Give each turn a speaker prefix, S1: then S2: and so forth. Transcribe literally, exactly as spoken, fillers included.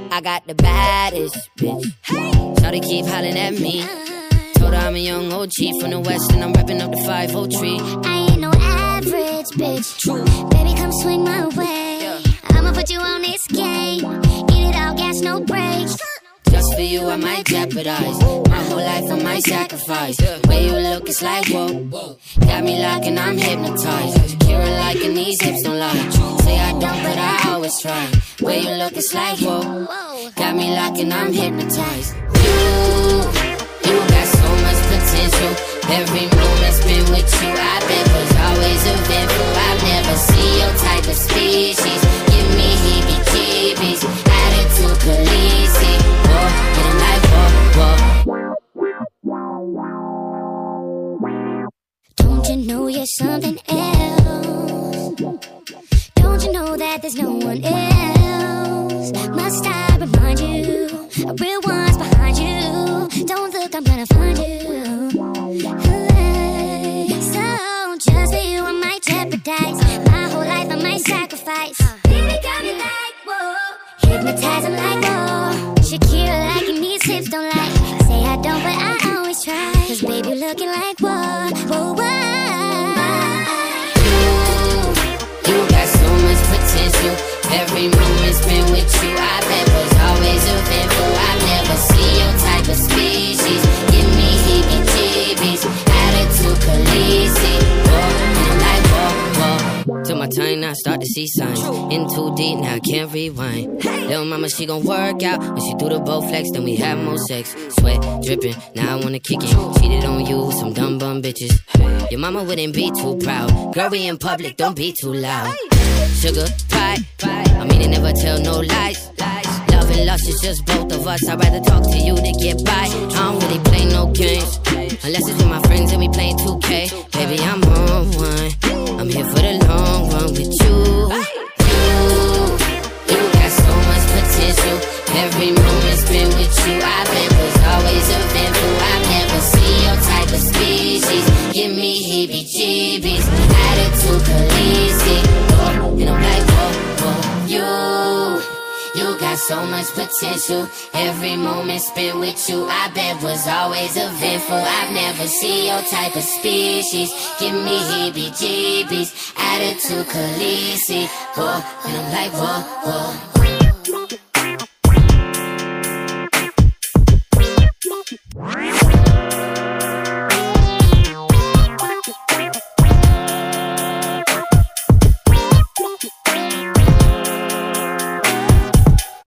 S1: I got the baddest bitch. Shawty keep hollering at me. Told her I'm a young O G from the west and I'm repping up the five oh three.
S2: I ain't no average bitch. True. Baby, come swing my way. Yeah. I'ma put you on this game. Get it all, gas, no brakes.
S1: Just for you, I might jeopardize my whole life, I might sacrifice. Way you look, it's like whoa. Got me locking, I'm hypnotized. Shakira liking these hips don't lie. Say I don't, but I always try. Way you look, it's like whoa. Got me locking, I'm hypnotized. You, you got so much potential. Every moment spent with you, I bet was always eventful. I've never seen your type of species. Give me heebie-jeebies, attitude Khaleesi.
S2: Don't you know you're something else? Don't you know that there's no one else? Must I remind you, a real one's behind you. Don't look, I'm gonna find you. Hey, so just for you I might jeopardize my whole life, I might sacrifice. Baby got me like whoa, hypnotize, I'm like whoa. Shakira liking these hips don't lie. Say I don't, but I always try. Cause baby, you're looking like whoa, whoa, whoa.
S1: You, you got so much potential. Every moment spent with you, I bet was always eventful. I've never seen your type of species. Give me heebie-jeebies, attitude Khaleesi. Whoa, and I'm like whoa, whoa. Took my time, now I start to see signs. In too deep, now I can't rewind. Little mama, she gon' work out. When she do the bow flex, then we have more sex. Sweat dripping, now I wanna kick it. Cheated on you with some dumb bum bitches. Your mama wouldn't be too proud. Girl, we in public, don't be too loud. Sugar, pie, I mean it never tell no lies. Love and lust is just both of us. I'd rather talk to you than get by. I don't really play no games, unless it's with my friends and we playing two K. Baby, I'm on one. I'm here for the long run with you. You, you got so much potential. Every moment spent with you, I bet was always eventful. I've never seen your type of species. Give me heebie-jeebies, attitude Khaleesi. And I'm like, whoa, whoa. You, you got so much potential. Every moment spent with you, I bet was always eventful. I've never seen your type of species. Give me heebie-jeebies, attitude Khaleesi. Whoa, and I'm like, whoa, whoa.